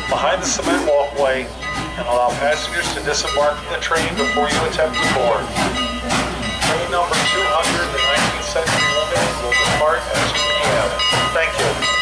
behind the cement walkway and allow passengers to disembark from the train before you attempt to board. Train number 200, the 19th Century Limited, will depart at 2 p.m. Thank you.